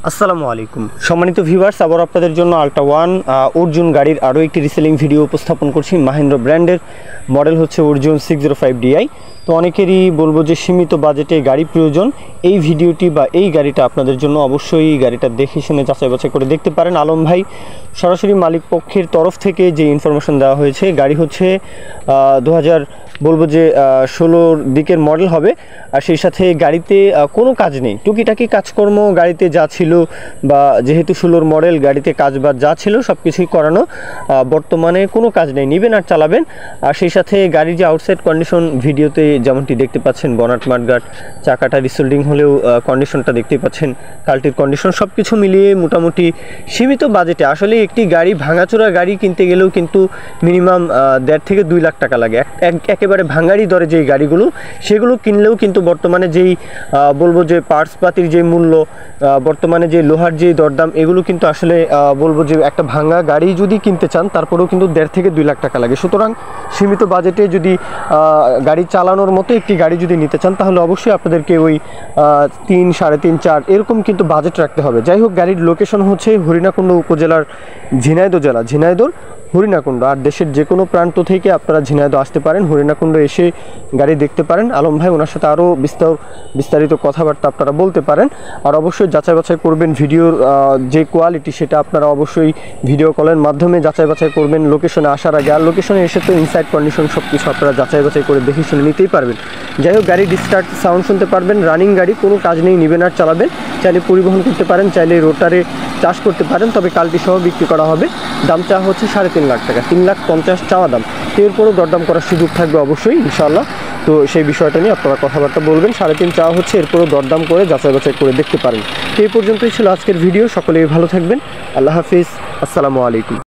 আসসালামু আলাইকুম সম্মানিত ভিউয়ার্স, আবার আপনাদের জন্য আল্ট্রা ওয়ান অর্জুন গাড়ির আরও একটি রিসেলিং ভিডিও উপস্থাপন করছি। মাহিন্দ্রা ব্র্যান্ডের মডেল হচ্ছে অর্জুন 605 DI। তো অনেকেরই বলবো যে সীমিত বাজেটে গাড়ি প্রয়োজন, এই ভিডিওটি বা এই গাড়িটা আপনাদের জন্য অবশ্যই গাড়িটা দেখে শুনে যাচাই বাছাই করে দেখতে পারেন। আলম ভাই সরাসরি মালিক পক্ষের তরফ থেকে যে ইনফরমেশন দেওয়া হয়েছে, গাড়ি হচ্ছে 2016 দিকের মডেল হবে। আর সেই সাথে গাড়িতে কোনো কাজ নেই, টুকিটাকি কাজকর্ম গাড়িতে যা ছিল, বা যেহেতু 16 মডেল গাড়িতে কাজ বা যা ছিল সব কিছুই করানো, বর্তমানে কোনো কাজ নেই, নেবেন আর চালাবেন। আর সেই সাথে গাড়ির যে আউটসাইড কন্ডিশন ভিডিওতে যেমনটি দেখতে পাচ্ছেন, বনাট মাঠগার্ড, চাকাটা রিসোল্ডিং হলেও কন্ডিশনটা দেখতে পাচ্ছেন, কাল্টির কন্ডিশন সব কিছু মিলিয়ে মোটামুটি সীমিত বাজেটে আসলে একটি গাড়ি ভাঙাচোরা গাড়ি কিনতে গেলেও কিন্তু মিনিমাম 1.5 থেকে 2 লাখ টাকা লাগে। একেবারে ভাঙাড়ি দরে যেই গাড়িগুলো, সেগুলো কিনলেও কিন্তু বর্তমানে যেই বলবো যে পার্টসপাতির যে মূল্য, বর্তমানে যে লোহার যে দরদাম, এগুলো কিন্তু আসলে বলবো যে একটা ভাঙা গাড়ি যদি কিনতে চান তারপরেও কিন্তু 1.5 থেকে 2 লাখ টাকা লাগে। সুতরাং সীমিত বাজেটে যদি গাড়ি চালানোর মতো একটি গাড়ি যদি নিতে চান, তাহলে অবশ্যই আপনাদেরকে ওই 3, 3.5, 4 এরকম কিন্তু বাজেট রাখতে হবে। যাই হোক, গাড়ির লোকেশন হচ্ছে হরিণাকুণ্ড উপজেলার ঝিনাইদহ জেলা, ঝিনাইদহ হরিণাকুণ্ড। আর দেশের যে কোনো প্রান্ত থেকে আপনারা ঝিনাইদহ আসতে পারেন, হরিণাকুণ্ড এসে গাড়ি দেখতে পারেন। আলম ভাই ওনার সাথে আরও বিস্তারিত কথাবার্তা আপনারা বলতে পারেন। আর অবশ্যই যাচাই বাছাই করবেন ভিডিওর যে কোয়ালিটি, সেটা আপনারা অবশ্যই ভিডিও কলের মাধ্যমে যাচাই বাছাই করবেন লোকেশনে আসার আগে। আর লোকেশনে এসে তো ইনসাইড কন্ডিশন সব কিছু আপনারা যাচাই বাছাই করে দেখে শুনে নিতেই পারবেন। যাই হোক, গাড়ি স্টার্ট সাউন্ড শুনতে পারবেন, রানিং গাড়ি, কোনো কাজ নেই, নেবেন আর চালাবেন। চাইলে পরিবহন করতে পারেন, চাইলে রোটারে চাষ করতে পারেন, তবে কালটি সহ বিক্রি করা হবে। দাম চাওয়া হচ্ছে 3.5 লাখ টাকা, 3,50,000 চাওয়া দাম। এরপরও দরদাম করার সুযোগ থাকবে অবশ্যই ইনশাআল্লাহ। তো সেই বিষয়টা নিয়ে আপনারা কথাবার্তা বলবেন। 3.5 চাওয়া হচ্ছে, এরপরও দরদাম করে যাচাই বাছাই করে দেখতে পারেন। তো এই পর্যন্তই ছিল আজকের ভিডিও। সকলেই ভালো থাকবেন। আল্লাহ হাফিজ, আসসালামু আলাইকুম।